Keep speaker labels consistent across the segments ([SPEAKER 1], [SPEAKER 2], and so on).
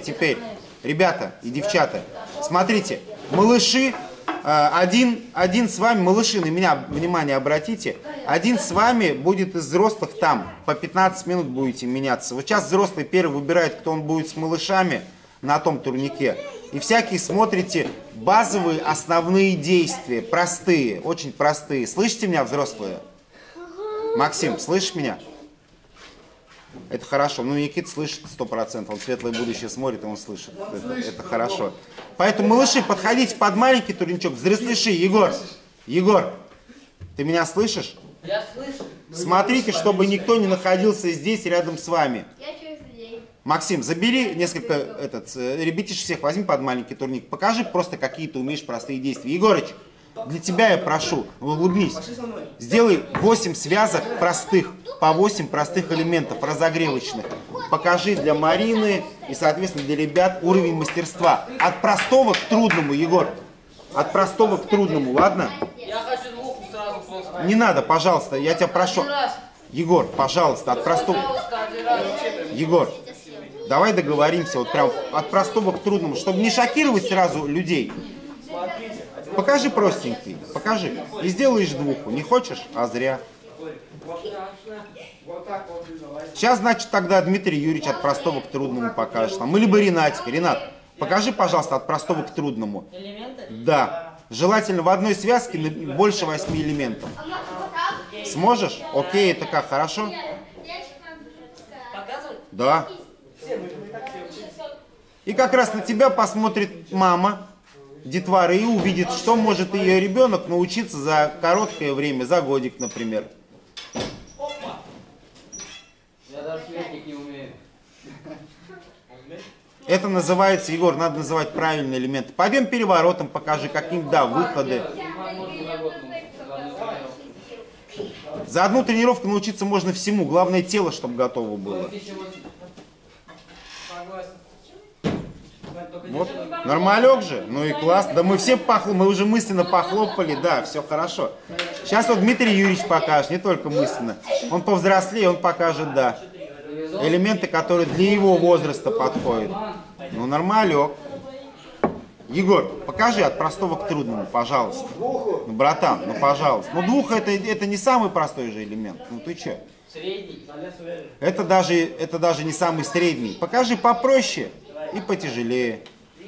[SPEAKER 1] теперь, ребята и девчата, смотрите, малыши, один с вами, малыши, на меня внимание обратите, один с вами будет из взрослых там, по 15 минут будете меняться. Вот сейчас взрослый первый выбирает, кто он будет с малышами на том турнике. И всякие смотрите базовые основные действия, простые, очень простые. Слышите меня, взрослые? Максим, слышишь меня? Это хорошо. Ну, Никита слышит 100%. Он светлое будущее смотрит, и он слышит. Это хорошо. Поэтому, малыши, подходите под маленький турничок. Взрослыши, Егор, ты меня слышишь?
[SPEAKER 2] Я слышу.
[SPEAKER 1] Смотрите, чтобы никто не находился здесь рядом с вами. Максим, забери несколько ребятишек всех, возьми под маленький турник. Покажи просто, какие ты умеешь простые действия. Егорыч, для тебя я прошу, улыбнись. Сделай 8 связок простых, по 8 простых элементов разогревочных. Покажи для Марины и, соответственно, для ребят уровень мастерства. От простого к трудному, Егор. От простого к трудному, ладно?
[SPEAKER 2] Я хочу двух сразу просто.
[SPEAKER 1] Не надо, пожалуйста, я тебя прошу. Егор, пожалуйста, от простого... Егор, давай договоримся, вот прям от простого к трудному, чтобы не шокировать сразу людей. Покажи простенький, покажи. И сделаешь двуху. Не хочешь? А зря. Сейчас, значит, тогда Дмитрий Юрьевич от простого к трудному покажет нам. Либо Ренатик. Ренат, покажи, пожалуйста, от простого к трудному. Да. Желательно в одной связке больше 8 элементов. Сможешь? Окей, это как, хорошо? Да. И как раз на тебя посмотрит мама детворы и увидит, что может ее ребенок научиться за короткое время, за годик, например.
[SPEAKER 2] Я даже светник не умею.
[SPEAKER 1] Это называется, Егор, надо называть правильные элементы. Пойдем переворотом, покажи, каким, да, выходы. За одну тренировку научиться можно всему. Главное, тело, чтобы готово было. Вот, нормалек же, ну и класс. Да мы все мы уже мысленно похлопали, да, все хорошо. Сейчас вот Дмитрий Юрьевич покажет, не только мысленно. Он повзрослее, он покажет, да, элементы, которые для его возраста подходят. Ну, нормалек. Егор, покажи от простого к трудному, пожалуйста. Ну, братан, ну, пожалуйста. Ну, двух это не самый простой же элемент. Ну, ты че?
[SPEAKER 2] Средний.
[SPEAKER 1] Это даже не самый средний. Покажи попроще и потяжелее.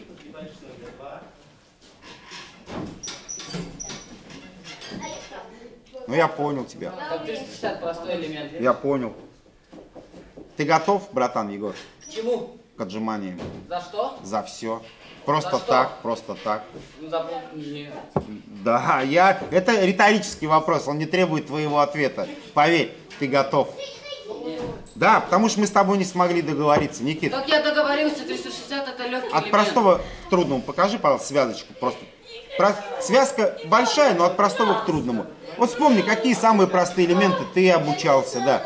[SPEAKER 1] Ну, я понял тебя.
[SPEAKER 2] Как 360 простой элемент.
[SPEAKER 1] Я понял. Ты готов, братан Егор?
[SPEAKER 2] К чему?
[SPEAKER 1] К отжиманиям.
[SPEAKER 2] За что?
[SPEAKER 1] За все. Просто
[SPEAKER 2] За
[SPEAKER 1] так, просто так.
[SPEAKER 2] Ну, за нет.
[SPEAKER 1] Да, это риторический вопрос, он не требует твоего ответа. Поверь, ты готов.
[SPEAKER 2] Нет.
[SPEAKER 1] Да, потому что мы с тобой не смогли договориться, Никит.
[SPEAKER 2] Так я договорился, 360 это легкий
[SPEAKER 1] От
[SPEAKER 2] элемент.
[SPEAKER 1] простого к трудному покажи, пожалуйста, связочку просто. Связка большая, но от простого к трудному. Вот вспомни, какие самые простые элементы ты обучался, да.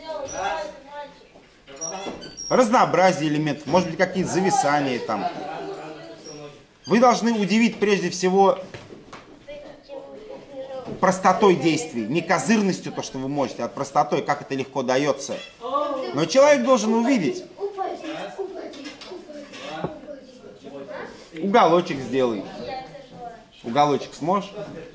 [SPEAKER 1] Разнообразие элементов, может быть, какие-то зависания там. Вы должны удивить прежде всего простотой действий, не козырностью то, что вы можете, а простотой, как это легко дается. Но человек должен увидеть. Уголочек сделай. Уголочек сможешь?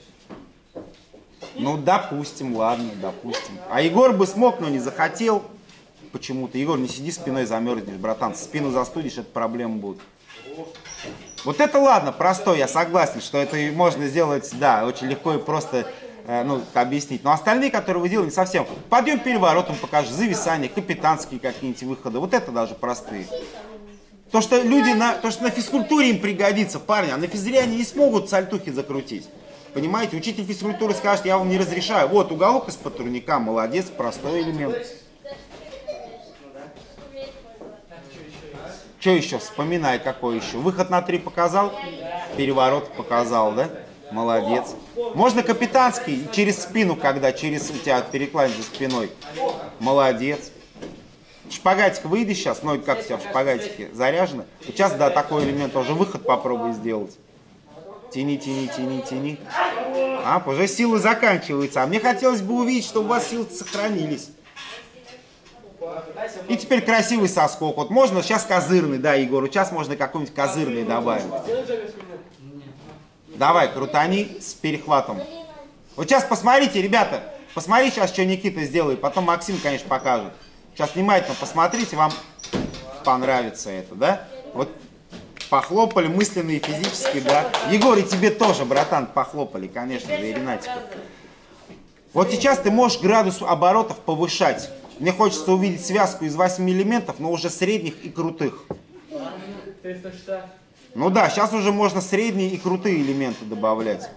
[SPEAKER 1] Ну, допустим, ладно, допустим. А Егор бы смог, но не захотел почему-то. Егор, не сиди спиной, замерзнешь, братан. Спину застудишь, это проблема будет. Вот это ладно, простой, я согласен, что это можно сделать, да, очень легко и просто объяснить. Но остальные, которые вы делаете, не совсем. Подъем переворотом покажешь, зависания, капитанские какие-нибудь выходы. Вот это даже простые. То, что на физкультуре им пригодится, парни, а на физре они не смогут сальтухи закрутить. Понимаете, учитель физкультуры скажет, я вам не разрешаю. Вот, уголок из-под турника, молодец, простой элемент. Что еще? Вспоминай, какой еще. Выход на 3 показал, переворот показал, да? Молодец. Можно капитанский, через спину, когда через у тебя перекладина за спиной. Молодец. Шпагатик выйди сейчас, ноги как у тебя в шпагатике заряжены. Сейчас, да, такой элемент тоже. Выход попробуй сделать. Тяни, тяни, тяни, тяни. А, уже силы заканчиваются. А мне хотелось бы увидеть, что у вас силы сохранились. И теперь красивый соскок. Вот можно сейчас козырный, да, Егор, сейчас можно какой-нибудь козырный добавить. Давай, крутани с перехватом. Вот сейчас посмотрите, ребята, посмотри сейчас, что Никита сделает, потом Максим, конечно, покажет. Сейчас внимательно посмотрите, вам понравится это, да? Вот похлопали мысленно и физически, да? Егор, и тебе тоже, братан, похлопали, конечно же, и Ренатику. Вот сейчас ты можешь градус оборотов повышать. Мне хочется увидеть связку из 8 элементов, но уже средних и крутых. Ну да, сейчас уже можно средние и крутые элементы добавлять.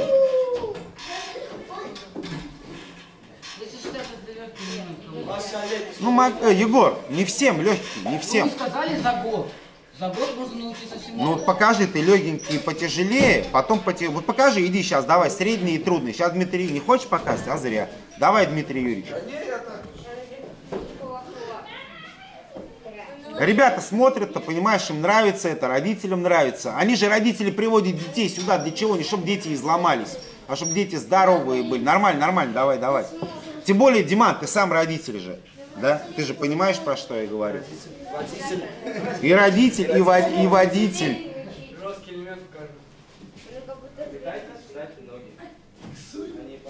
[SPEAKER 1] Ну, Егор, не всем легкие, не всем.
[SPEAKER 2] Вы сказали за год. За год можно научиться всему.
[SPEAKER 1] Ну вот покажи ты легенький потяжелее, потом потяжелее. Вот покажи, иди сейчас, давай, средний и трудный. Сейчас Дмитрий не хочешь показать, а зря. Давай, Дмитрий Юрьевич. Ребята смотрят-то, понимаешь, им нравится это, родителям нравится. Они же, родители, приводят детей сюда для чего? Не чтобы дети изломались, а чтобы дети здоровые были. Нормально, нормально, давай, давай. Тем более, Диман, ты сам родитель же, да? Ты же понимаешь, про что я говорю? И родитель, и водитель.
[SPEAKER 3] Жесткий элемент покажу. Кстати, ноги. Они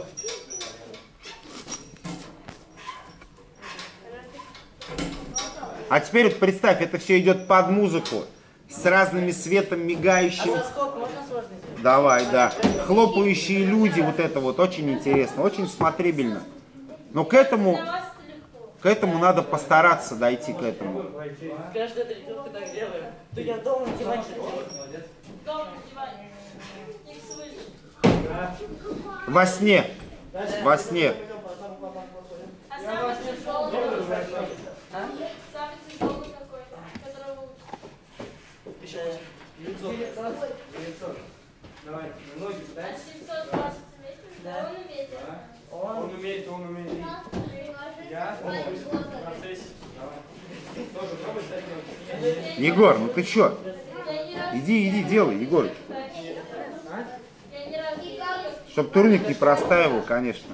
[SPEAKER 1] А теперь вот представь, это все идет под музыку. С разными светом мигающим.
[SPEAKER 4] А соскок можно сложно сделать?
[SPEAKER 1] Давай, да. Хлопающие люди, вот это вот очень интересно, очень смотрибельно. Но к этому надо постараться дойти к этому.
[SPEAKER 4] Каждая тренировка так делаю. То я дома на диване делаю. Дома на диване. Не слышишь.
[SPEAKER 1] Во сне. Во сне.
[SPEAKER 4] А самый тяжелый какой? Самый тяжелый какой? Которого
[SPEAKER 3] Еще 900. 900. Давай, на ноги дай.
[SPEAKER 4] 720 вместе? Да. Он умеет?
[SPEAKER 3] Он умеет. Я? Он в процессе. Давай. Тоже пробуй стать ноги.
[SPEAKER 1] Егор, ну ты чё? Иди, делай, Егорыч. Чтоб турник не простаивал, конечно.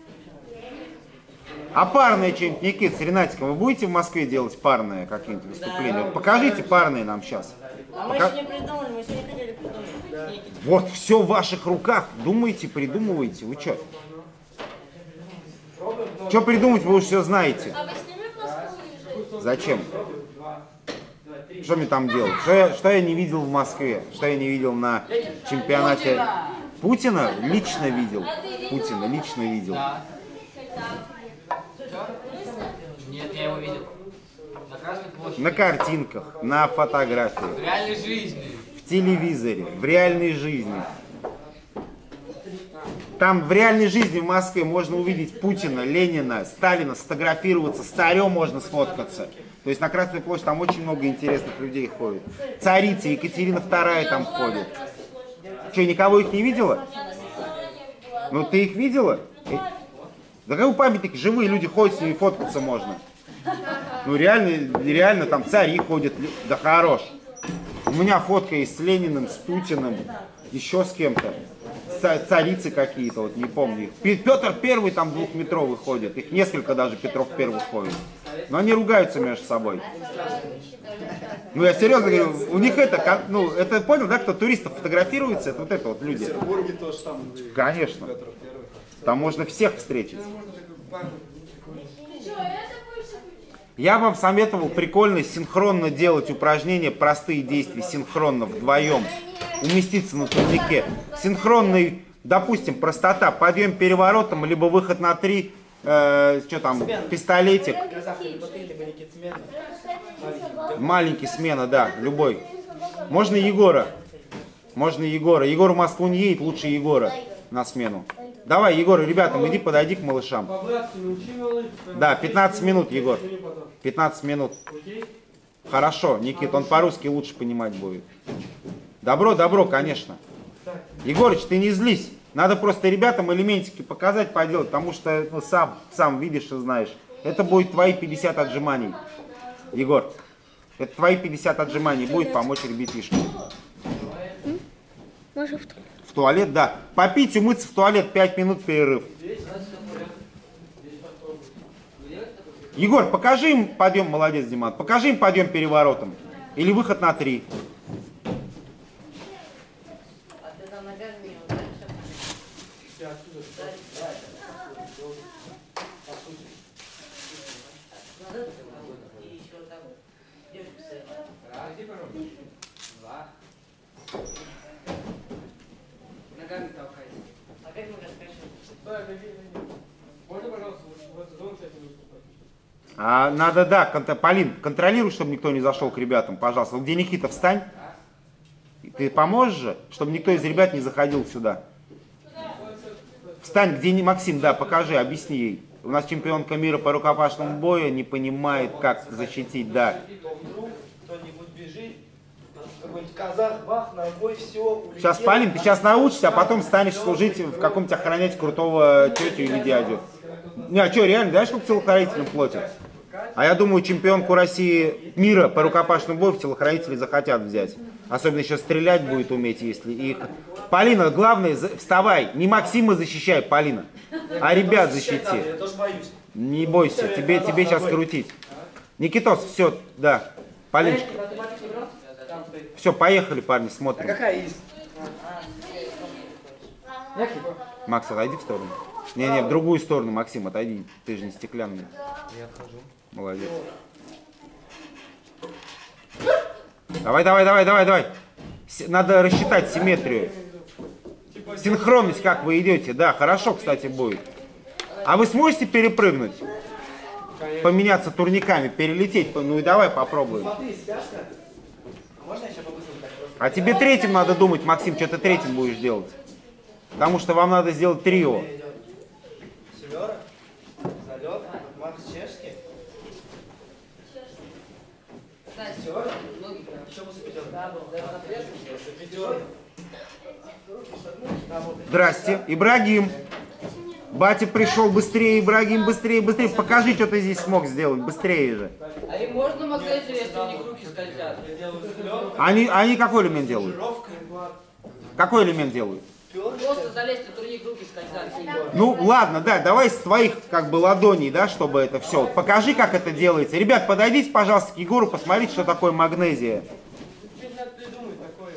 [SPEAKER 1] А парное что-нибудь, Никит, с Ренатиком, вы будете в Москве делать парное какие-нибудь выступления? Вот покажите парные нам сейчас.
[SPEAKER 4] А мы еще не придумали, мы сегодня хотели придумать.
[SPEAKER 1] Вот, все в ваших руках. Думайте, придумывайте. Вы что? Что придумать, вы уже все знаете.
[SPEAKER 4] А вы с ними в Москву уезжаете?
[SPEAKER 1] Зачем? Что мне там делать? Что я не видел в Москве? Что я не видел на чемпионате? Путина лично видел. Путина лично видел.
[SPEAKER 2] Да. Нет, я его видел. На Красной площади.
[SPEAKER 1] На картинках, на фотографиях,
[SPEAKER 2] В реальной жизни.
[SPEAKER 1] в телевизоре, в реальной жизни. Там в реальной жизни в Москве можно увидеть Путина, Ленина, Сталина, сфотографироваться, с царем можно сфоткаться. То есть на Красной площади там очень много интересных людей ходит. Царица Екатерина II там ходит. Что, никого их не видела? Ну ты их видела? Да какой памятник, живые люди ходят, с ними фоткаться можно. Ну реально там цари ходят, да хорош. У меня фотка есть с Лениным, с Путиным, еще с кем-то. Царицы какие-то, вот не помню их. Петр Первый там 2-метровый ходит, их несколько даже Петров Первых ходит. Но они ругаются между собой. Ну я серьезно говорю, у них это, ну это понял, да, кто туристов фотографируется, это вот это вот люди.
[SPEAKER 5] В Петербурге тоже там.
[SPEAKER 1] Конечно. Там можно всех встретить. Я вам советовал прикольно синхронно делать упражнения, простые действия, синхронно, вдвоем. Уместиться на турнике. Синхронный, допустим, простота, подъем переворотом, либо выход на 3, что там, пистолетик. Маленький смена, да, любой. Можно Егора. Можно Егора. Егор в Москву не едет, лучше Егора на смену. Давай, Егор, ребятам, иди подойди к малышам. Да, 15 минут, Егор. 15 минут. Хорошо, Никит, он по-русски лучше понимать будет. Добро, конечно. Егорыч, ты не злись. Надо просто ребятам элементики показать, поделать, потому что ну, сам видишь и знаешь. Это будет твои 50 отжиманий. Егор, это твои 50 отжиманий будет помочь ребятишкам. В туалет, да. Попить, умыться в туалет, 5 минут перерыв. Егор, покажи им подъем, молодец, Диман, покажи им подъем переворотом. Или выход на 3.
[SPEAKER 4] А ты там ногами меня ударишь?
[SPEAKER 3] Я отсюда.
[SPEAKER 4] Назад и еще вот так вот. Девушка стоит.
[SPEAKER 2] Раз, иди попробуй. Два. Ногами толкайся.
[SPEAKER 4] А как мы раскачиваем?
[SPEAKER 3] Да, беги. Можно, пожалуйста, вот зону с этим выступать?
[SPEAKER 1] А надо, да, Полин, контролируй, чтобы никто не зашел к ребятам, пожалуйста. Вот где Никита, встань. Ты поможешь же, чтобы никто из ребят не заходил сюда. Встань, где Максим, да, покажи, объясни ей. У нас чемпионка мира по рукопашному бою не понимает, как защитить, да.
[SPEAKER 5] Вдруг кто-нибудь бежит, какой-нибудь казах, бах, ногой, все.
[SPEAKER 1] Сейчас, Полин, ты сейчас научишься, а потом станешь служить в каком-то охранять крутого тетю или дядю. Не, а что, реально, знаешь, сколько телохранителям платят? А я думаю, чемпионку России мира по рукопашному бою в телохранители захотят взять. Особенно еще стрелять будет уметь, если их... Полина, главное, вставай. Не Максима защищай, Полина, а ребят защити.
[SPEAKER 5] Я тоже боюсь.
[SPEAKER 1] Не бойся, тебе сейчас крутить. Никитос, все, да. Полиночка. Все, поехали, парни,
[SPEAKER 5] А
[SPEAKER 1] смотрим.
[SPEAKER 5] какая есть?
[SPEAKER 1] Макс, отойди в сторону. Не, в другую сторону, Максим, отойди. Ты же не стеклянный.
[SPEAKER 2] Я отхожу.
[SPEAKER 1] Молодец. Давай. Надо рассчитать симметрию. Синхронность, как вы идете. Да, хорошо, кстати, будет. А вы сможете перепрыгнуть? Поменяться турниками, перелететь? Ну и давай попробуем.
[SPEAKER 5] Смотри, связка. Можно еще побыстрее так просто?
[SPEAKER 1] А тебе третьим надо думать, Максим, что ты третьим будешь делать. Потому что вам надо сделать трио.
[SPEAKER 5] Семерок, залет, Макс чешский. Пятерка. Еще после пятерка. Пятерка.
[SPEAKER 1] Здрасте, Ибрагим. Батя пришел, быстрее, Ибрагим, быстрее. Покажи, что ты здесь смог сделать, быстрее же.
[SPEAKER 4] А им можно магнезию, если у них руки скользят?
[SPEAKER 5] Я делаю взлет.
[SPEAKER 1] Они какой элемент делают?
[SPEAKER 5] Жировка.
[SPEAKER 1] Какой элемент делают?
[SPEAKER 4] Просто залезть на турник, руки скользят.
[SPEAKER 1] Ну ладно, да, давай с твоих как бы ладоней, да, чтобы это все. Покажи, как это делается. Ребят, подойдите, пожалуйста, к Егору, посмотрите, что такое магнезия.
[SPEAKER 3] Чуть надо придумать такое.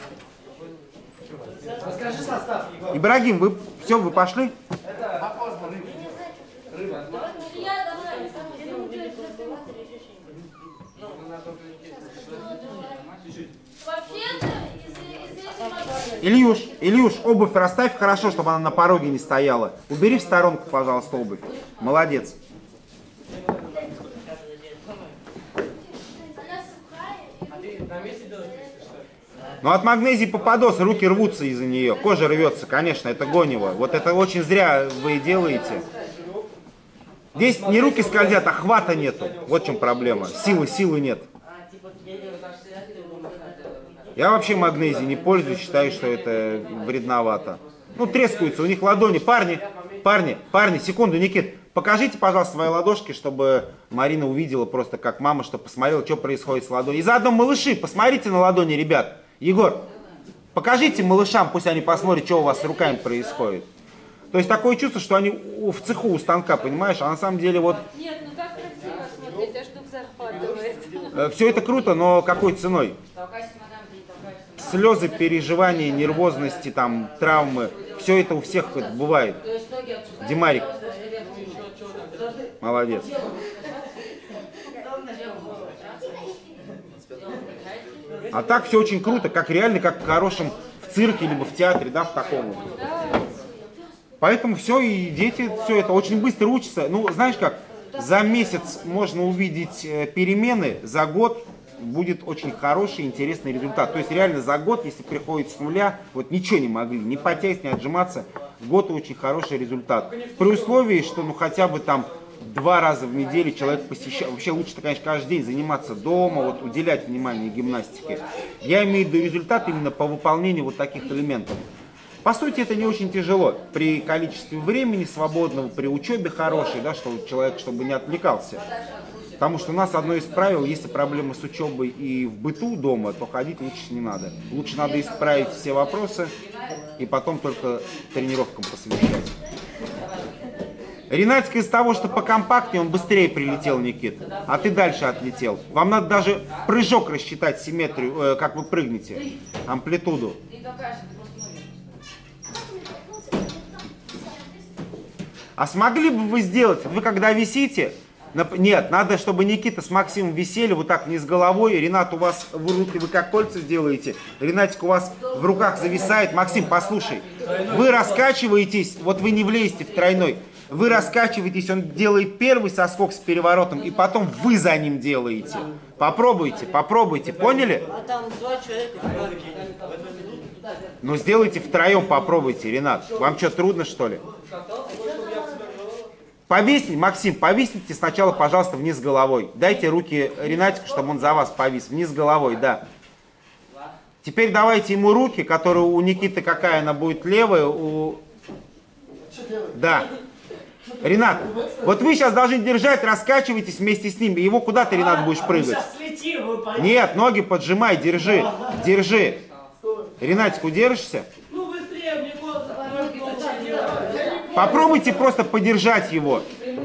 [SPEAKER 5] Расскажи состав, Егор.
[SPEAKER 1] Ибрагим, вы все, вы пошли?
[SPEAKER 5] Это рыба.
[SPEAKER 1] Ильюш, обувь расставь хорошо, чтобы она на пороге не стояла. Убери в сторонку, пожалуйста, обувь. Молодец.
[SPEAKER 3] На месте делать, если что.
[SPEAKER 1] Ну от магнезии попадос, руки рвутся из-за нее, кожа рвется, конечно, это гонево. Вот это очень зря вы делаете. Здесь не руки скользят, а хвата нету. Вот в чем проблема. Силы нет. Я вообще магнезией не пользуюсь, считаю, что это вредновато. Ну, трескаются у них ладони. Парни, секунду, Никит, покажите, пожалуйста, свои ладошки, чтобы Марина увидела просто как мама, чтобы посмотрела, что происходит с ладонью. И заодно малыши, посмотрите на ладони, ребят. Егор, покажите малышам, пусть они посмотрят, что у вас с руками происходит. То есть такое чувство, что они в цеху у станка, понимаешь, а на самом деле вот...
[SPEAKER 6] Нет, ну так красиво смотреть, аж дух захватывает.
[SPEAKER 1] Все это круто, но какой ценой? Слезы, переживания, нервозности, там, травмы, все это у всех бывает. Димарик, молодец. А так все очень круто, как реально, как в хорошем в цирке, либо в театре, да, в таком. Поэтому все, и дети все это очень быстро учатся. Ну, знаешь как, за месяц можно увидеть перемены, за год будет очень хороший, интересный результат. То есть реально за год, если приходит с нуля, вот ничего не могли, не потеть, не отжиматься, год очень хороший результат. При условии, что ну хотя бы там 2 раза в неделю человек посещает, вообще лучше, конечно, каждый день заниматься дома, вот уделять внимание гимнастике. Я имею в виду результат именно по выполнению вот таких элементов. По сути, это не очень тяжело. При количестве времени свободного, при учебе хорошей, да, что человек, чтобы не отвлекался. Потому что у нас одно из правил, если проблемы с учебой и в быту дома, то ходить лучше не надо. Лучше надо исправить все вопросы и потом только тренировкам посвящать. Ренатик из-за того, что покомпактнее, он быстрее прилетел, Никит. А ты дальше отлетел. Вам надо даже прыжок рассчитать, симметрию, как вы прыгнете, амплитуду. А смогли бы вы сделать, вы когда висите, нет, надо, чтобы Никита с Максимом висели вот так вниз головой, Ренат у вас в руки, вы как кольца сделаете, Ренатик у вас в руках зависает. Максим, послушай, вы раскачиваетесь, вот вы не влезете в тройной, вы раскачиваетесь, он делает первый соскок с переворотом, и потом вы за ним делаете. Попробуйте, попробуйте, поняли?
[SPEAKER 4] А там 2 человека.
[SPEAKER 1] Ну сделайте втроем, попробуйте, Ренат. Вам что, трудно, что ли? Повисните, Максим, повисните сначала, пожалуйста, вниз головой. Дайте руки Ренатику, чтобы он за вас повис. Вниз головой, да. Теперь давайте ему руки, которые у Никиты какая она будет левая, Да. Ренат, вот вы сейчас должны держать, раскачивайтесь вместе с ним. Его куда ты, Ренат, будешь прыгать? Нет, ноги поджимай, держи, держи. Ренатик, удержишься?
[SPEAKER 4] Ну быстрее, мне голос.
[SPEAKER 1] Попробуйте просто подержать его.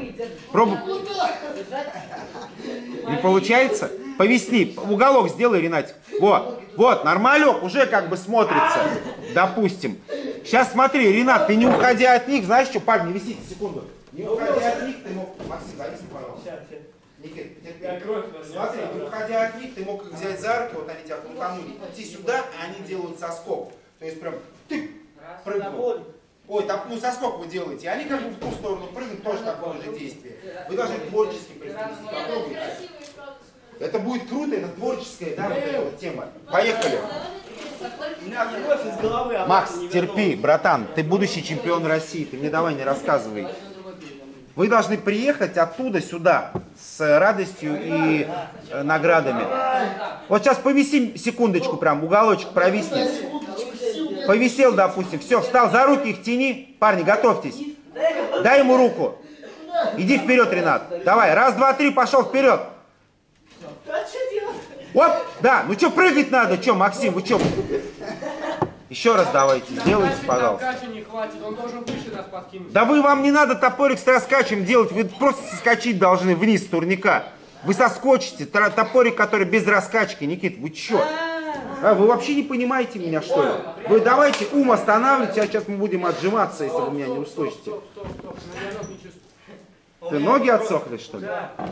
[SPEAKER 1] Не получается? Повисни. Уголок сделай, Ренатик. Вот, вот, нормалек, уже как бы смотрится. Допустим. Сейчас смотри, Ренат, ты не уходя от них, знаешь что, парни, висите, секунду. Не уходя от них, ты мог... Максим, зависни, пожалуйста. Никит, смотри, не уходя от них, ты мог их взять за руки, вот они тебя крутанули, идти сюда, а они делают соскок. То есть прям ты прыгнул. Ой, там, ну соскок вы делаете, и они как бы в ту сторону прыгнут, тоже такое же действие. Вы должны творчески произвести, попробуйте. Это будет круто, это творческая, да, вот эта вот тема. Поехали. Макс, терпи, братан, ты будущий чемпион России, ты мне давай не рассказывай. Вы должны приехать оттуда сюда с радостью и наградами. Вот сейчас повиси секундочку прям, уголочек провиснет. Повисел, допустим, все, встал, за руки их тяни. Парни, готовьтесь. Дай ему руку. Иди вперед, Ренат. Давай, раз, два, три, пошел вперед. Оп, да, ну что, прыгать надо, что, Максим, вы что? Еще раз давайте, сделайте, пожалуйста. Да вам не надо топорик с раскачем делать, вы просто соскочить должны вниз с турника. Вы соскочите, топорик, который без раскачки, Никит, вы что? А, вы вообще не понимаете меня, что ли? Вы давайте ум останавливайте, а сейчас мы будем отжиматься, если вы меня не услышите. Ты ноги отсохли, что ли?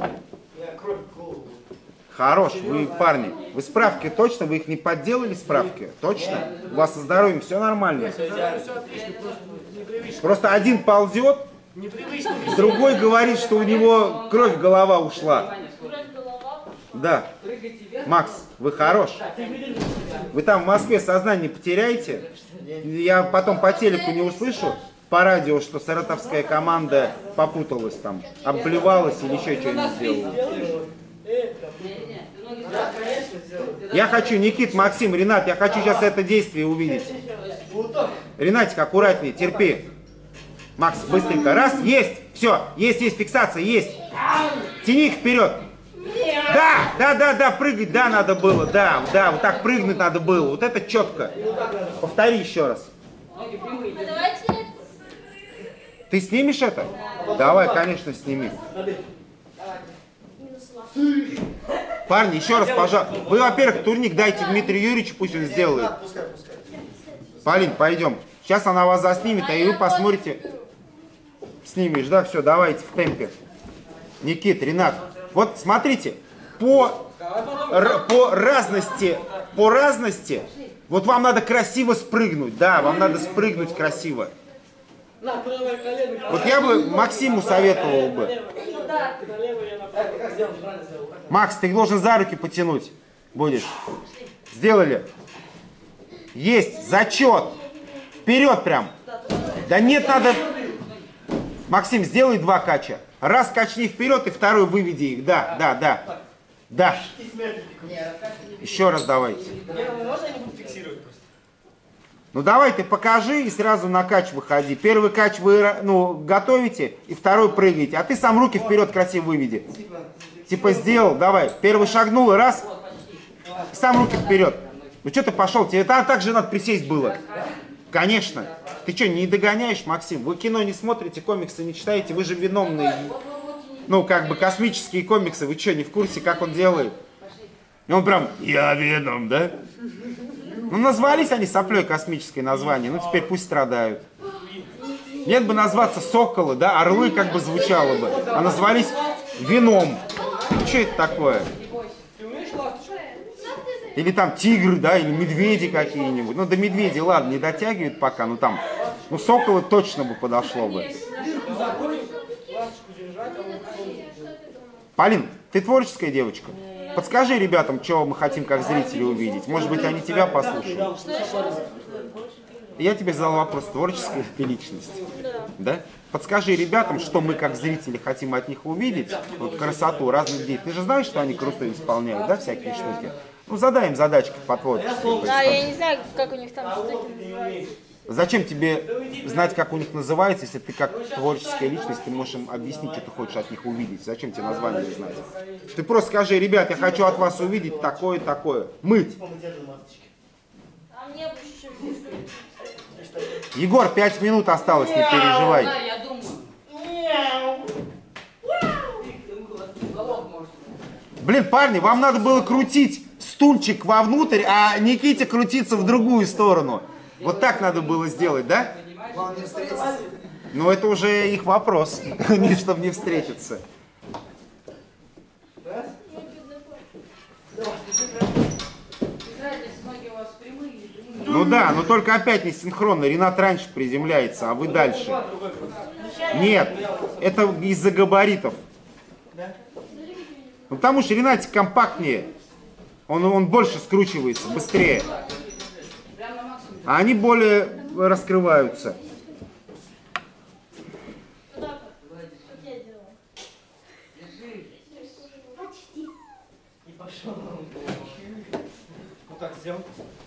[SPEAKER 1] Хорош, вы, парни, вы справки точно, вы их не подделали, справки? Точно? У вас со здоровьем все нормально? Просто один ползет, другой говорит, что у него кровь, голова ушла. Да. Макс, вы хорош. Вы там в Москве сознание потеряете. Я потом по телеку не услышу, по радио, что саратовская команда попуталась там, обблевалась или еще что-нибудь сделала. Я хочу, Никит, Максим, Ренат, я хочу сейчас это действие увидеть. Ренатик, аккуратнее, терпи. Макс, быстренько. Раз, есть, все, есть, фиксация, есть. Тяни их вперед. Да, прыгать, да, надо было, да, вот так прыгнуть надо было. Вот это четко. Повтори еще раз. Ты снимешь это? Давай, конечно, сними. Парни, еще раз, пожалуйста. Вы, во-первых, турник дайте Дмитрию Юрьевичу, пусть он сделает. Полин, пойдем. Сейчас она вас заснимет, а и вы посмотрите. Снимешь, да? Все, давайте в темпе. Никит, Ренат. Вот смотрите, по разности, вот вам надо красиво спрыгнуть. Да, вам надо спрыгнуть красиво. Вот я бы Максиму советовал бы. Макс, ты должен за руки потянуть. Будешь. Сделали. Есть. Зачет. Вперед прям. Да нет, надо... Максим, сделай 2 кача. Раз качни вперед и второй выведи их. Да. Еще раз давайте. Ну давай ты покажи и сразу на кач выходи. Первый кач вы готовите и второй прыгаете. А ты сам руки вперед красиво выведи. Типа сделал, давай. Первый шагнул и раз. Сам руки вперед. Ну что ты пошел? Тебе так же надо присесть было. Конечно. Ты что, не догоняешь, Максим? Вы кино не смотрите, комиксы не читаете, вы же виновные. Ну, как бы космические комиксы, вы что, не в курсе, как он делает? И он прям, я Веном, да? Ну, назвались они соплей космическое название, ну, теперь пусть страдают. Нет бы назваться Соколы, да, Орлы как бы звучало бы, а назвались Веном. Что это такое? Или там тигры, да, или медведи какие-нибудь. Ну, до медведей, ладно, не дотягивают пока, но там, ну, Соколы точно бы подошло бы. Полин, ты творческая девочка? Подскажи ребятам, что мы хотим как зрители увидеть. Может быть, они тебя послушают. Я тебе задал вопрос, творческая ты личность? Да. Подскажи ребятам, что мы как зрители хотим от них увидеть. Вот красоту разных детей. Ты же знаешь, что они круто исполняют, да, всякие штуки? Ну, задай им задачки по творчеству.
[SPEAKER 6] Да, я не знаю, как у них там штуки называются.
[SPEAKER 1] Зачем тебе знать, как у них называется, если ты как творческая личность, ты можешь им объяснить, что ты хочешь от них увидеть? Зачем тебе название знать? Ты просто скажи, ребят, я хочу от вас увидеть такое, такое. Мыть.
[SPEAKER 4] А мне бы еще
[SPEAKER 1] Егор, 5 минут осталось, не переживай.
[SPEAKER 2] Да, я думаю.
[SPEAKER 1] Блин, парни, вам надо было крутить стульчик вовнутрь, а Никите крутиться в другую сторону. Вот так надо было сделать, да? Ну, это уже их вопрос, чтобы не встретиться. Ну да, но только опять не синхронно. Ренат раньше приземляется, а вы дальше. Нет, это из-за габаритов. Ну, потому что Ренатик компактнее. Он больше скручивается, быстрее. А они более раскрываются.
[SPEAKER 5] Вот так сделал.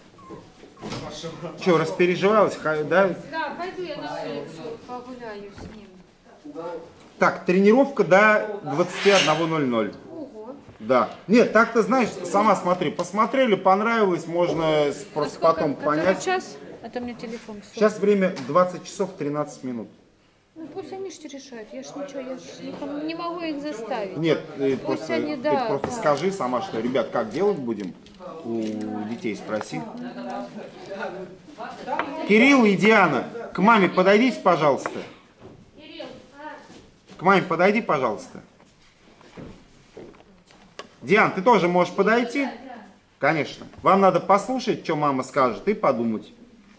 [SPEAKER 1] Че, распереживалась, да?
[SPEAKER 6] Да, пойду я на улицу погуляю с ним.
[SPEAKER 1] Так, тренировка до 21:00.
[SPEAKER 6] Ого.
[SPEAKER 1] Да. Нет, так-то, знаешь, сама смотри. Посмотрели, понравилось, можно просто потом понять.
[SPEAKER 6] Час? Это мне телефон.
[SPEAKER 1] Сейчас время 20 часов 13 минут.
[SPEAKER 6] Ну пусть они же решают. Я ж ничего, я ж не могу их заставить.
[SPEAKER 1] Нет, ты
[SPEAKER 6] Пусть
[SPEAKER 1] просто,
[SPEAKER 6] они,
[SPEAKER 1] ты
[SPEAKER 6] да,
[SPEAKER 1] просто
[SPEAKER 6] да.
[SPEAKER 1] скажи сама, что, ребят, как делать будем? У детей спроси. Кирилл и Диана, к маме подойдите, пожалуйста. К маме подойди, пожалуйста. Диан, ты тоже можешь подойти? Конечно. Вам надо послушать, что мама скажет, и подумать.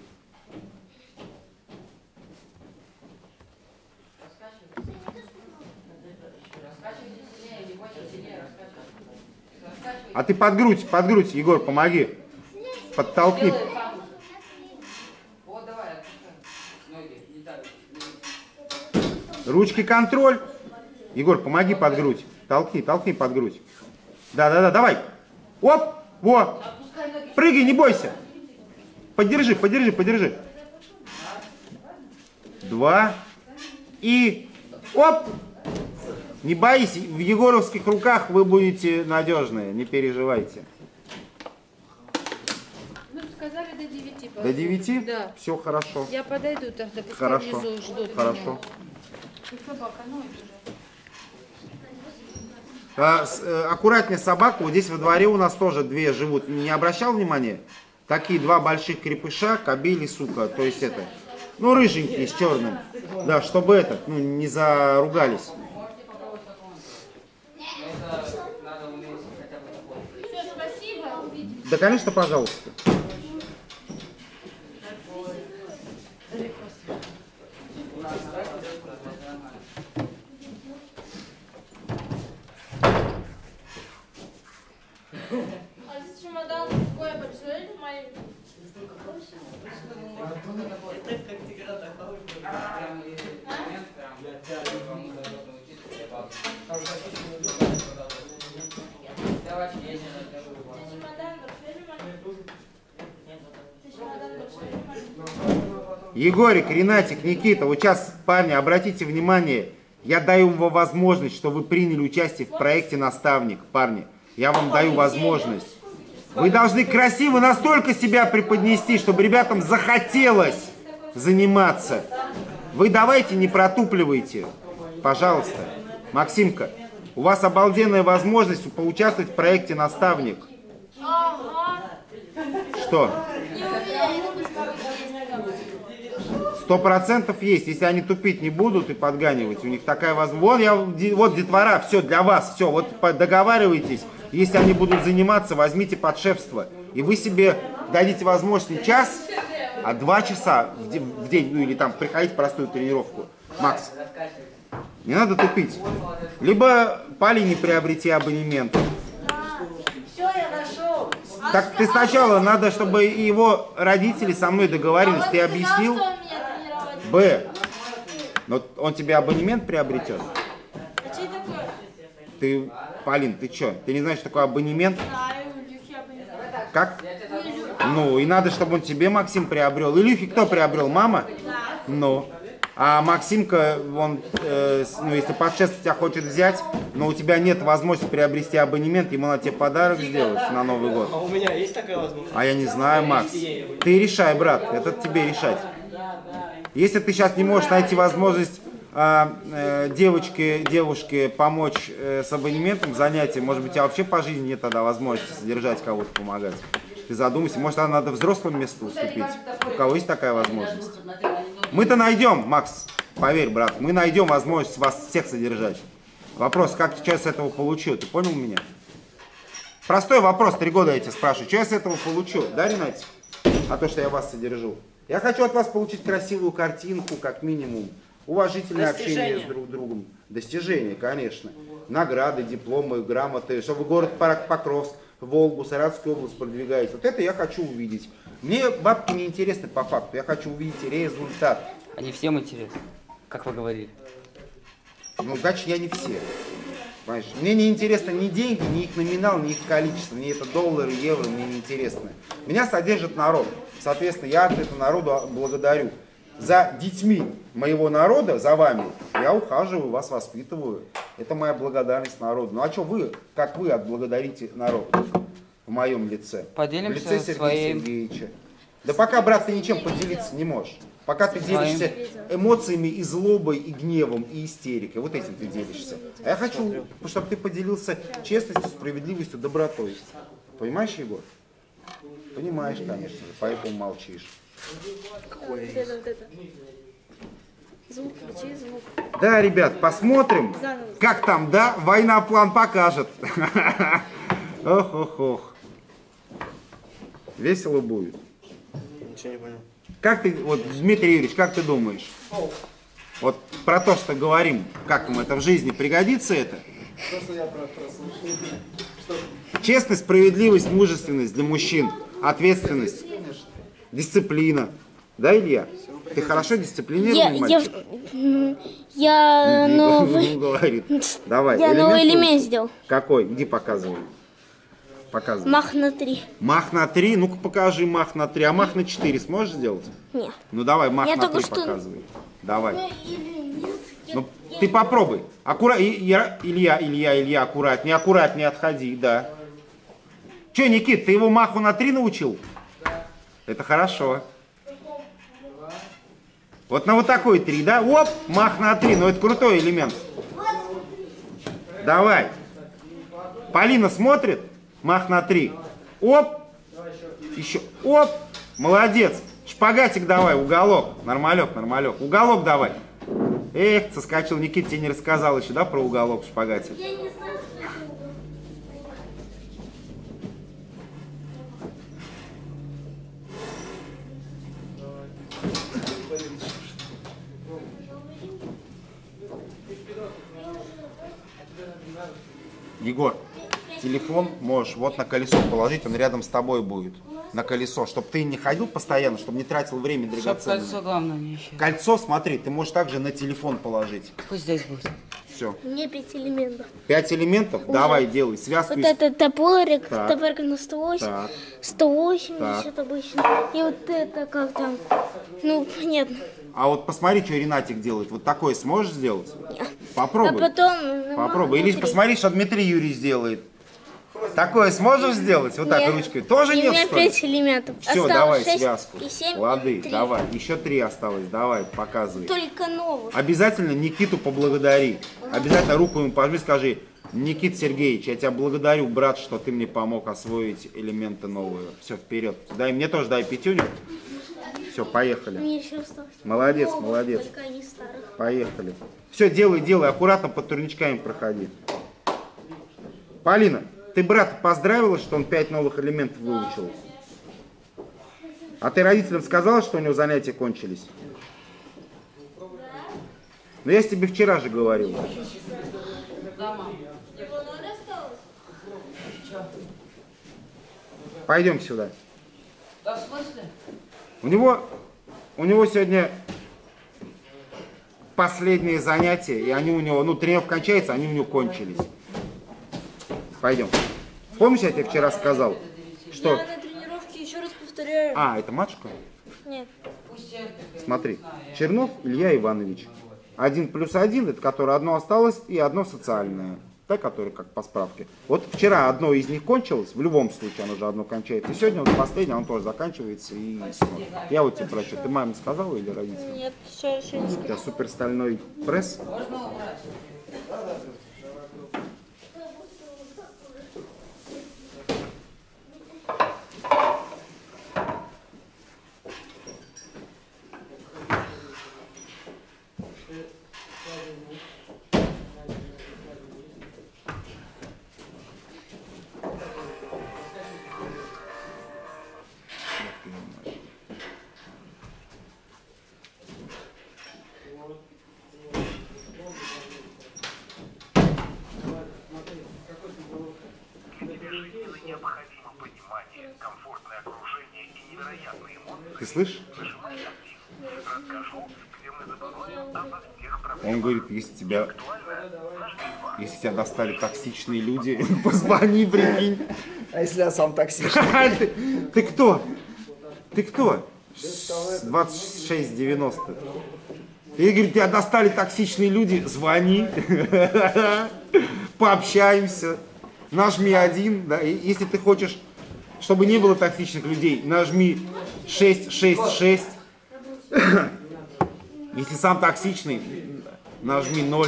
[SPEAKER 1] А ты под грудь, Егор, помоги. Подтолкни.
[SPEAKER 2] Вот давай, ноги, не так.
[SPEAKER 1] Ручки контроль. Егор, помоги под грудь. Толкни под грудь. Да, давай. Оп, во. Прыгай, не бойся. Подержи. 2. И оп. Не боись, в егоровских руках вы будете надежные, не переживайте.
[SPEAKER 6] Ну, сказали до 9.
[SPEAKER 1] До 9?
[SPEAKER 6] Да.
[SPEAKER 1] Все хорошо.
[SPEAKER 6] Я подойду тогда, пускай
[SPEAKER 1] Хорошо.
[SPEAKER 6] внизу ждут.
[SPEAKER 1] Хорошо.
[SPEAKER 6] И собака, ну это же.
[SPEAKER 1] Аккуратнее собаку. Вот здесь во дворе у нас тоже 2 живут. Не обращал внимания? Такие 2 больших крепыша, кобель и сука. То есть это, ну, рыженькие с черным. Да, чтобы это, ну, не заругались. Да, конечно, пожалуйста.
[SPEAKER 3] А чемодан такой большой или маленький?
[SPEAKER 2] Давайте, я не знаю.
[SPEAKER 3] Чемодан большой или маленький? Чемодан большой или маленький?
[SPEAKER 1] Егорик, Ренатик, Никита, вот сейчас, парни, обратите внимание, я даю вам возможность, что вы приняли участие в проекте «Наставник». Парни, я вам даю возможность. Вы должны красиво настолько себя преподнести, чтобы ребятам захотелось. заниматься. Вы давайте не протупливайте, пожалуйста. Максимка, у вас обалденная возможность поучаствовать в проекте «Наставник». Что? 100% есть, если они тупить не будут и подганивать, у них такая возможность. Вот детвора, все для вас, все, вот договаривайтесь, если они будут заниматься, возьмите под шефство, и вы себе дадите возможность не час, а 2 часа в день, ну или там приходить в простую тренировку. Макс, не надо тупить, либо Полине приобрети абонемент.
[SPEAKER 4] Все, я нашел.
[SPEAKER 1] Так ты сначала надо, чтобы его родители со мной договорились, ты объяснил? Б. Но он тебе абонемент приобретет?
[SPEAKER 3] А что такое?
[SPEAKER 1] Ты, Полин, ты что? Ты не знаешь, что такое абонемент?
[SPEAKER 3] Знаю, Илюхи абонемент.
[SPEAKER 1] Как? Ну, и надо, чтобы он тебе, Максим, приобрел. Илюхи кто приобрел? Мама?
[SPEAKER 3] Да.
[SPEAKER 1] Ну. А Максимка, он, ну, если под шефство тебя хочет взять, но у тебя нет возможности приобрести абонемент, ему надо тебе подарок сделать на Новый год.
[SPEAKER 5] А у меня есть такая возможность?
[SPEAKER 1] А я не знаю, Макс. Ты решай, брат, это тебе решать. Если ты сейчас не можешь найти возможность девушке помочь с абонементом, занятием, может быть, у тебя вообще по жизни нет тогда возможности содержать кого-то, помогать. Ты задумайся, может, надо взрослым месту уступить. У кого есть такая возможность? Мы-то найдем, Макс, поверь, брат, мы найдем возможность вас всех содержать. Вопрос, как ты что с этого получил, ты понял меня? Простой вопрос, 3 года я тебя спрашиваю, что я с этого получу, да, Ренатик? А то, что я вас содержу. Я хочу от вас получить красивую картинку, как минимум, уважительное общение с друг другом. Достижения, конечно. Награды, дипломы, грамоты, чтобы город Покровск, Волгу, Саратовскую область продвигаете. Вот это я хочу увидеть. Мне бабки не интересны по факту, я хочу увидеть результат.
[SPEAKER 2] Они всем интересны, как вы говорили.
[SPEAKER 1] Ну, значит, я не все. Понимаешь? Мне не интересно ни деньги, ни их номинал, ни их количество. Мне это доллары, евро, мне не интересно. Меня содержит народ. Соответственно, я от этого народа благодарю. За детьми моего народа, за вами, я ухаживаю, вас воспитываю. Это моя благодарность народу. Ну а что вы, как вы отблагодарите народ в моем лице?
[SPEAKER 2] Поделимся
[SPEAKER 1] в лице Сергея
[SPEAKER 2] своим...
[SPEAKER 1] Сергеевича. Да пока, брат, ты ничем поделиться не можешь. Пока ты делишься эмоциями и злобой, и гневом, и истерикой. Вот этим ты делишься. А я хочу, чтобы ты поделился честностью, справедливостью, добротой. Понимаешь, Егор? Понимаешь, конечно же, поэтому молчишь.
[SPEAKER 6] Вот это. Звук, включи звук.
[SPEAKER 1] Да, ребят, посмотрим, как там, да? Война план покажет. Ох. Весело будет.
[SPEAKER 5] Ничего не понял.
[SPEAKER 1] Как ты, вот, Дмитрий Юрьевич, как ты думаешь? Вот про то, что говорим, как вам это в жизни пригодится это? Честность, справедливость, мужественность для мужчин, ответственность, дисциплина. Да, Илья? Ты хорошо дисциплинированный мальчик?
[SPEAKER 7] Я новый...
[SPEAKER 1] говорит. Давай.
[SPEAKER 7] Я новый элемент сделал.
[SPEAKER 1] Какой? Иди показывай. Показывай.
[SPEAKER 7] Мах на 3.
[SPEAKER 1] Мах на 3? Ну-ка покажи мах на 3. А мах на 4 сможешь сделать?
[SPEAKER 7] Нет.
[SPEAKER 1] Ну давай, мах
[SPEAKER 7] Я
[SPEAKER 1] на 3
[SPEAKER 7] только что-
[SPEAKER 1] показывай. Давай. Ну, ты попробуй. Илья, аккуратнее отходи, да. Че, Никит, ты его маху на 3 научил? Это хорошо. Вот на вот такой 3, да? Оп, мах на 3, ну это крутой элемент. Давай. Полина смотрит, мах на 3. Оп, еще, оп, молодец. Шпагатик давай, уголок, нормалек. Уголок давай. Эх, соскочил, Никит тебе не рассказал еще, да, про уголок в шпагате? Егор, телефон можешь вот на колесо положить, он рядом с тобой будет. На колесо, чтобы ты не ходил постоянно, чтобы не тратил время
[SPEAKER 2] Чтоб
[SPEAKER 1] драгоценное.
[SPEAKER 2] кольцо главное не исчезло.
[SPEAKER 1] Кольцо, смотри, ты можешь также на телефон положить.
[SPEAKER 2] Пусть здесь будет.
[SPEAKER 1] Все.
[SPEAKER 7] Мне 5 элементов.
[SPEAKER 1] 5 элементов? Давай, делай. Связку
[SPEAKER 7] Вот
[SPEAKER 1] из...
[SPEAKER 7] это топорик,
[SPEAKER 1] Так.
[SPEAKER 7] топорик на 108,
[SPEAKER 1] Так.
[SPEAKER 7] 180
[SPEAKER 1] Так.
[SPEAKER 7] обычно. И вот это как там, ну, понятно.
[SPEAKER 1] А вот посмотри, что Ренатик делает. Вот такое сможешь сделать?
[SPEAKER 7] А
[SPEAKER 1] Попробуй.
[SPEAKER 7] потом...
[SPEAKER 1] Попробуй. Или посмотри, что Дмитрий Юрьевич делает. Такое сможешь сделать? Вот так
[SPEAKER 7] Нет.
[SPEAKER 1] ручкой? Тоже
[SPEAKER 7] И у
[SPEAKER 1] нет,
[SPEAKER 7] меня
[SPEAKER 1] что ли?
[SPEAKER 7] 5 элементов.
[SPEAKER 1] Все,
[SPEAKER 7] Осталось
[SPEAKER 1] давай
[SPEAKER 7] 6
[SPEAKER 1] связку.
[SPEAKER 7] и 7,
[SPEAKER 1] Лады,
[SPEAKER 7] и 3.
[SPEAKER 1] давай. Еще 3 осталось. Давай, показывай.
[SPEAKER 7] Только новых.
[SPEAKER 1] Обязательно Никиту поблагодари. Обязательно руку ему пожми, скажи: Никит Сергеевич, я тебя благодарю, брат, что ты мне помог освоить элементы новые. Все, вперед. Дай мне тоже, дай пятюню. Все, поехали.
[SPEAKER 7] Мне еще осталось.
[SPEAKER 1] Молодец,
[SPEAKER 7] новых,
[SPEAKER 1] молодец.
[SPEAKER 7] Только они старых.
[SPEAKER 1] Поехали. Все, делай, аккуратно под турничками проходи. Полина, ты брата поздравила, что он 5 новых элементов выучил? А ты родителям сказала, что у него занятия кончились? Ну я с тебе вчера же говорил. Пойдем сюда.
[SPEAKER 2] Да, в смысле?
[SPEAKER 1] У него сегодня последние занятия, и они у него, ну, тренировка кончается, они у него кончились. Пойдем. Помнишь, я тебе вчера сказал, что...
[SPEAKER 4] Я на тренировке еще раз повторяю.
[SPEAKER 1] А, это матушка?
[SPEAKER 4] Нет.
[SPEAKER 1] Смотри, Чернов Илья Иванович. 1+1, это которое одно осталось, и одно социальное. Да, которое как по справке. Вот вчера одно из них кончилось, в любом случае оно же одно кончается. И сегодня вот последнее, оно тоже заканчивается. И я вот тебе про что, ты маме сказала или родителям?
[SPEAKER 4] Нет, все еще не
[SPEAKER 1] У тебя суперстальной пресс?
[SPEAKER 2] Можно убрать?
[SPEAKER 1] Ты слышишь? Он говорит, если тебя достали токсичные люди, позвони, прикинь.
[SPEAKER 5] А если я сам токсичный?
[SPEAKER 1] Ты кто? Ты кто? 2690. И говорит, тебя достали токсичные люди, звони, пообщаемся, нажми 1, да, и если ты хочешь, чтобы не было токсичных людей, нажми 666. Если сам токсичный, нажми 0.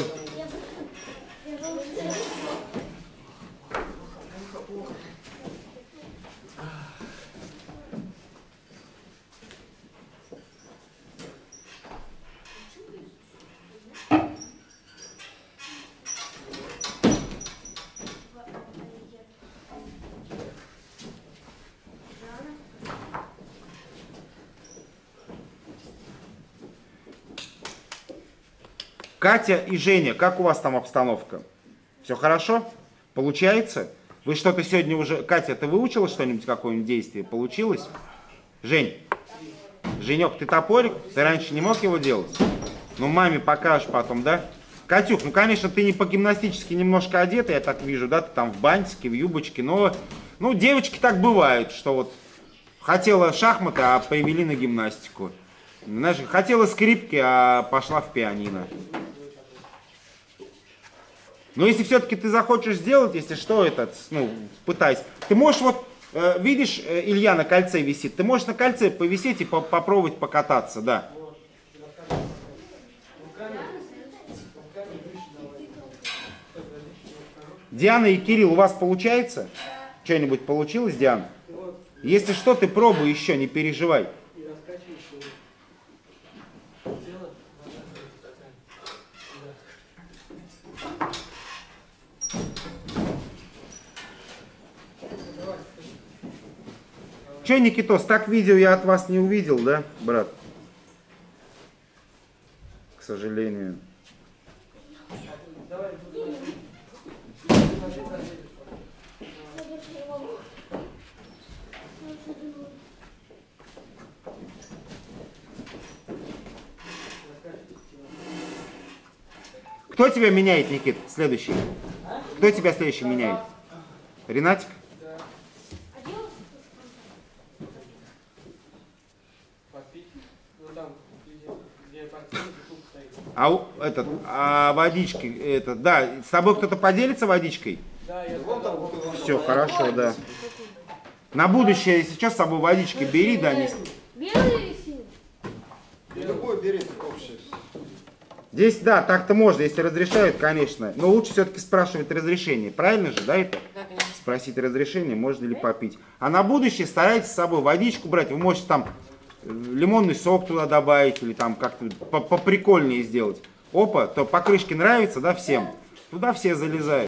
[SPEAKER 1] Катя и Женя, как у вас там обстановка? Все хорошо? Получается? Вы что-то сегодня уже... Катя, ты выучила что-нибудь, какое-нибудь действие? Получилось? Жень, Женек, ты топорик? Ты раньше не мог его делать? Ну, маме покажешь потом, да? Катюх, ну, конечно, ты не по-гимнастически немножко одета, я так вижу, да? Ты там в бантике, в юбочке, но... Ну, девочки так бывает, что вот хотела шахматы, а привели на гимнастику. Знаешь, хотела скрипки, а пошла в пианино. Но если все-таки ты захочешь сделать, если что, пытайся. Ты можешь вот, видишь, Илья на кольце висит, ты можешь на кольце повисеть и попробовать покататься, да. Диана и Кирилл, у вас получается? Что-нибудь получилось, Диана? Если что, ты пробуй еще, не переживай. Че, Никитос, так видео я от вас не увидел, да, брат? К сожалению. Кто тебя меняет, Никит, следующий? Кто тебя следующий меняет? Ренатик? А водички, да, с тобой кто-то поделится водичкой?
[SPEAKER 5] Да, я вон там бутылку.
[SPEAKER 1] все, хорошо, да. На будущее, если что, с собой водички бери, да, не...
[SPEAKER 6] Белый синий.
[SPEAKER 5] Любой бери, общий.
[SPEAKER 1] Здесь, да, так-то можно, если разрешают, конечно. Но лучше все-таки спрашивать разрешение. Правильно же, да, это?
[SPEAKER 4] Да, конечно.
[SPEAKER 1] Спросить разрешение, можно ли попить. А на будущее старайтесь с собой водичку брать. Вы можете там лимонный сок туда добавить или там как-то поприкольнее сделать. Опа, то покрышки нравится, да, всем? Туда все залезают.